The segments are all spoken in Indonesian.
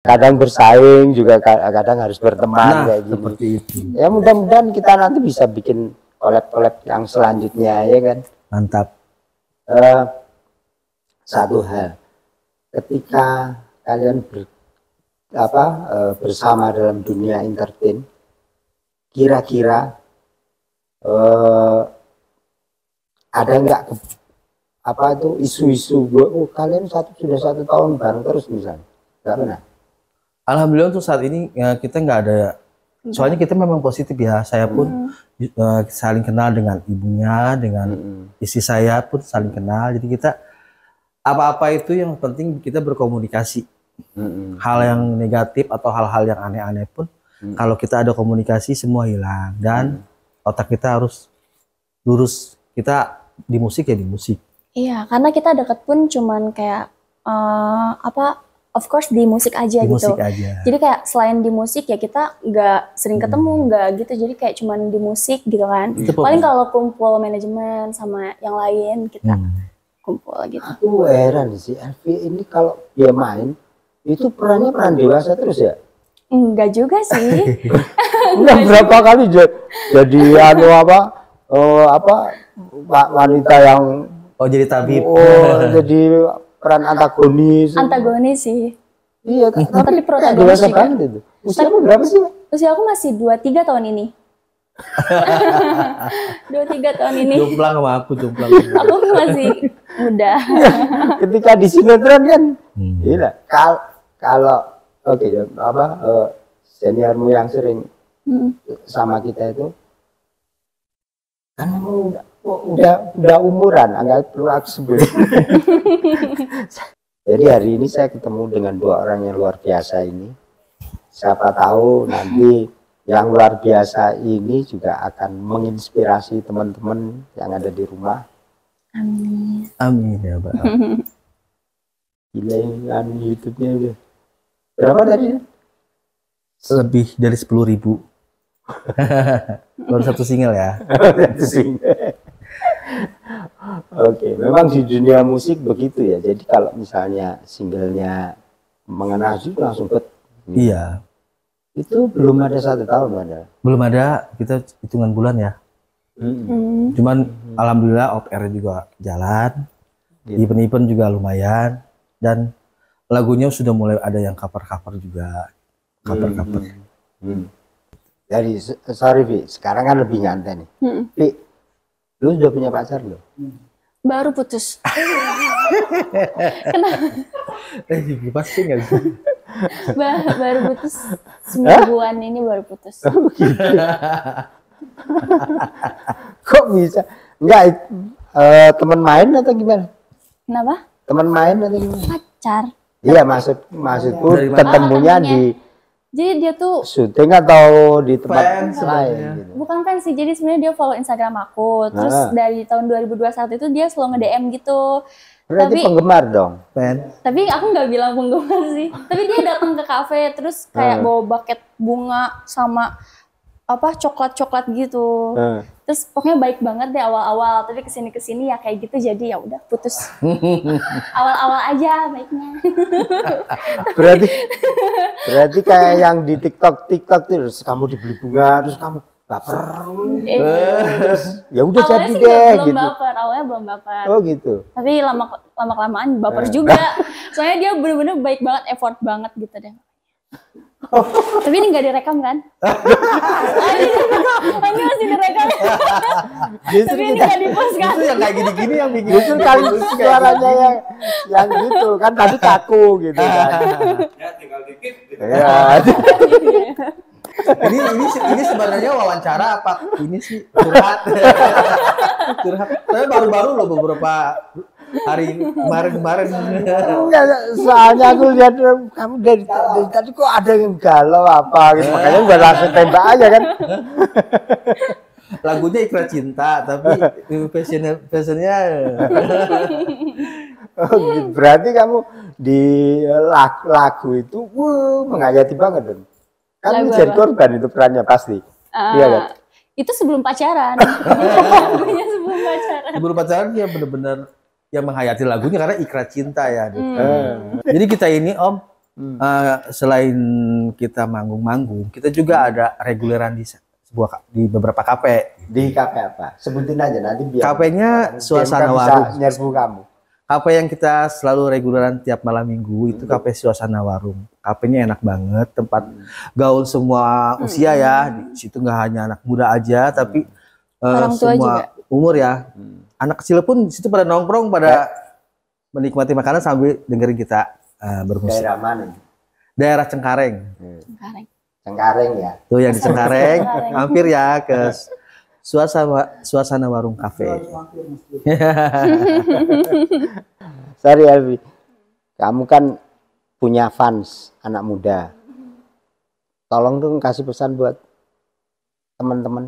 kadang bersaing juga, kadang harus berteman kayak gini. Seperti itu. Ya mudah-mudahan kita nanti bisa bikin collab-collab yang selanjutnya ya kan. Mantap. Satu hal, ketika kalian bersama dalam dunia entertain, kira-kira ada nggak isu-isu kalian sudah 1 tahun bareng terus misalnya? Nggak pernah? Alhamdulillah untuk saat ini kita nggak ada. Soalnya kita memang positif ya. Saya pun saling kenal dengan ibunya, dengan istri saya pun saling kenal. Jadi kita apa-apa itu yang penting kita berkomunikasi. Hal yang negatif atau hal-hal yang aneh-aneh pun kalau kita ada komunikasi semua hilang dan otak kita harus lurus. Kita di musik ya di musik. Iya, karena kita deket pun cuman kayak of course di musik aja di gitu. Musik aja. Jadi kayak selain di musik ya kita nggak sering ketemu, nggak gitu. Jadi kayak cuman di musik gitu kan. Paling kalau kumpul manajemen sama yang lain kita kumpul gitu. Aku heran sih, Elvi ini kalau dia main itu peran dewasa terus ya? Enggak juga sih. Udah berapa kali jadi wanita yang jadi tabib. Jadi peran antagonis sih. Iya, tapi protagonis dewasa banget itu. Usiamu berapa sih? Usia aku masih 23 tahun ini. 23 tahun ini. Jomplang sama aku, jomplang. Aku masih muda. Ketika di sinetron kan, gila. Kalau seniormu yang sering sama kita itu, kan udah umuran, anggap perlu aku sebut. Jadi hari ini saya ketemu dengan 2 orang yang luar biasa ini. Siapa tahu nanti yang luar biasa ini juga akan menginspirasi teman-teman yang ada di rumah. Amin. Amin ya Pak. Gila kan YouTube-nya udah berapa tadi? Lebih dari 10.000. Baru 1 single ya. Oke, memang di dunia musik begitu ya. Jadi kalau misalnya singlenya mengenai langsung Iya. Itu belum ada 1 tahun ada. Belum ada, kita hitungan bulan ya. Cuman alhamdulillah off air juga jalan, event-event juga lumayan, dan lagunya sudah mulai ada yang cover-cover juga, cover-cover. Jadi sorry Vi, sekarang kan lebih nyantai nih. Vi, lu sudah punya pacar lo? Baru putus. Kenapa? Pasti nggak sih? Baru putus semingguan ini baru putus. Kok bisa? Enggak, teman main atau gimana? Kenapa? Teman main atau gimana? Pacar. Iya, maksudku ketemunya di. Jadi dia tuh syuting atau di tempat lain gitu. Bukan fans sih, jadi sebenarnya dia follow Instagram aku. Terus dari tahun 2021 itu dia selalu nge-DM gitu. Berarti penggemar dong. Tapi aku nggak bilang penggemar sih. Tapi dia datang ke kafe terus kayak bawa buket bunga sama coklat-coklat gitu. Terus pokoknya baik banget deh awal-awal, tapi kesini ya kayak gitu, jadi ya udah putus. Awal-awal aja baiknya. berarti kayak yang di TikTok terus kamu dibeli bunga terus kamu baper. Ya udah jadi deh gitu. Awalnya belum baper. Oh gitu. Tapi lama-kelamaan baper juga. Soalnya dia bener-bener baik banget, effort banget gitu deh. Tapi ini nggak direkam kan? Ini masih direkam. Tapi ini nggak di-post kan? Itu yang kayak gini-gini yang bikin. Justru kali suaranya yang gitu kan tadi kaku gitu kan. Ya tinggal dikit. Ya. Ini sebenarnya wawancara apa? Ini sih curhat. Tapi baru-baru loh beberapa hari kemarin. Soalnya aku lihat kamu dari tadi kok ada yang galau apa gitu. Makanya gue langsung tembak aja kan. Lagunya Ikrar Cinta, tapi fashionnya. Oh, gitu. Berarti kamu di lagu itu menghayati banget dong. Kan jadi korban itu perannya pasti. Iya kan? Itu sebelum pacaran. Lagunya sebelum pacaran. Sebelum pacaran dia benar-benar yang menghayati lagunya karena Ikrar Cinta ya. Jadi kita ini Om selain kita manggung-manggung, kita juga ada reguleran di beberapa kafe. Di kafe apa? Sebutin aja nanti biar Kafenya Suasana bisa Warung. nyerbu kamu. Kafe yang kita selalu reguleran tiap malam minggu itu kafe Suasana Warung. Kafenya enak banget, tempat gaul semua usia ya. Di situ nggak hanya anak muda aja, tapi orang tua semua juga. umur ya. Anak kecil pun di situ pada nongkrong, pada menikmati makanan sambil dengerin kita bermusik. Daerah mana? Daerah Cengkareng. Cengkareng ya. Tuh yang di Cengkareng, hampir ya ke Suasana Warung Cafe. Sorry Alfi, kamu kan punya fans anak muda. Tolong dong kasih pesan buat teman-teman.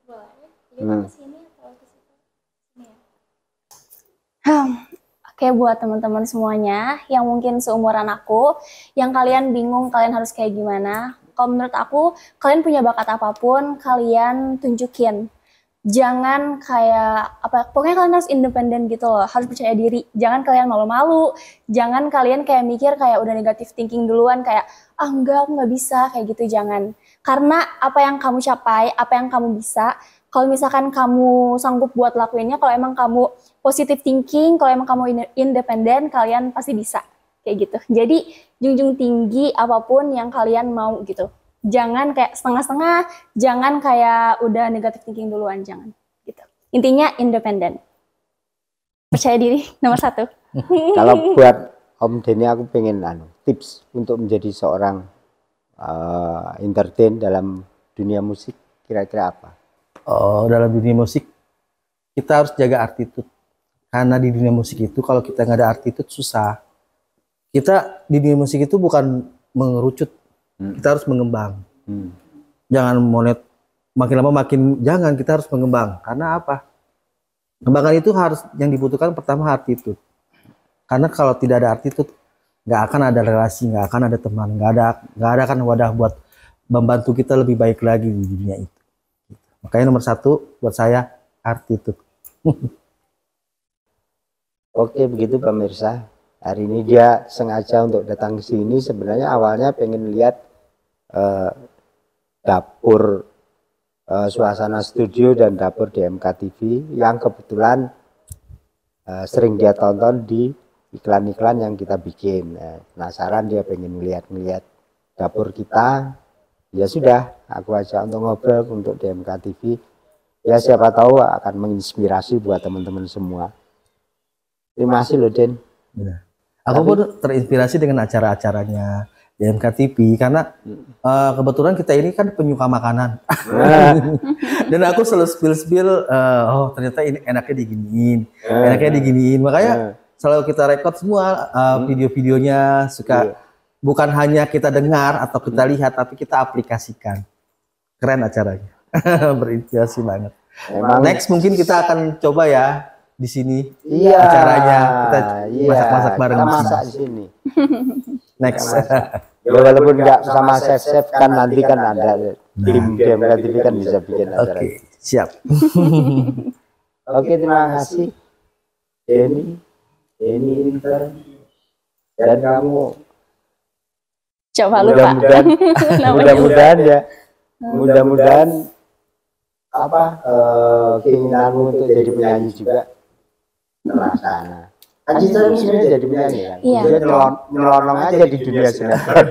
Oke, buat teman-teman semuanya yang mungkin seumuran aku, yang kalian bingung kalian harus kayak gimana. Kalau menurut aku, kalian punya bakat apapun, kalian tunjukin. Jangan kayak pokoknya kalian harus independen gitu loh, harus percaya diri. Jangan kalian malu-malu, jangan kalian kayak mikir kayak udah negatif thinking duluan kayak enggak, aku nggak bisa kayak gitu, jangan. Karena apa yang kamu capai, apa yang kamu bisa, kalau misalkan kamu sanggup buat lakuinnya, kalau emang kamu positive thinking, kalau emang kamu independen, kalian pasti bisa kayak gitu. Jadi junjung tinggi apapun yang kalian mau gitu. Jangan kayak setengah-setengah, jangan kayak udah negative thinking duluan, jangan gitu. Intinya independen, percaya diri nomor 1. Kalau buat Om Denny aku pengen tips untuk menjadi seorang entertain dalam dunia musik, kira-kira apa? Oh, dalam dunia musik kita harus jaga attitude, karena di dunia musik itu kalau kita nggak ada attitude susah. Kita di dunia musik itu bukan mengerucut, kita harus mengembang. Jangan monet makin lama makin, jangan, kita harus mengembang. Karena apa? Pengembangan itu harus yang dibutuhkan pertama attitude. Karena kalau tidak ada attitude, nggak akan ada relasi, nggak akan ada teman, nggak ada kan wadah buat membantu kita lebih baik lagi di dunia itu. Makanya nomor 1 buat saya attitude. Oke, begitu pemirsa. Hari ini dia sengaja untuk datang ke sini. Sebenarnya awalnya pengen lihat dapur suasana studio dan dapur DMK TV yang kebetulan sering dia tonton di iklan-iklan yang kita bikin. Penasaran dia pengen ngeliat dapur kita. Ya sudah, aku ajak untuk ngobrol untuk DMK TV. Ya siapa tahu akan menginspirasi buat teman-teman semua. Terima kasih loh Den. Ya. Aku pun terinspirasi dengan acara-acaranya DMK TV karena kebetulan kita ini kan penyuka makanan. Dan aku selalu spill oh ternyata ini enaknya diginiin. Makanya selalu kita record semua video-videonya, suka bukan hanya kita dengar atau kita lihat, tapi kita aplikasikan. Keren acaranya. Berinspirasi banget. Next mungkin kita akan coba ya di sini acaranya kita masak-masak bareng. Kita masak di sini. Next. Ya walaupun nggak sama chef kan nanti kan ada tim DMK TV kan bisa bikin acara. Oke, siap. Oke, terima kasih Denny Inter, dan kamu coba lupa. Mudah-mudahan keinginanmu untuk jadi penyanyi juga terlaksana. Kan kita sebenarnya jadi penyanyi kan. Iya. Dia nyelonong aja di dunia sinetron.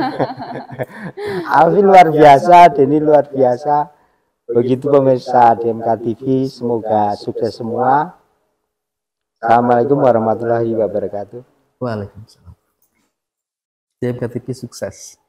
Alfi luar biasa, Denny luar biasa. Begitu pemirsa DMK TV, semoga sukses semua. Assalamualaikum warahmatullahi wabarakatuh. Waalaikumsalam. DMK TV sukses.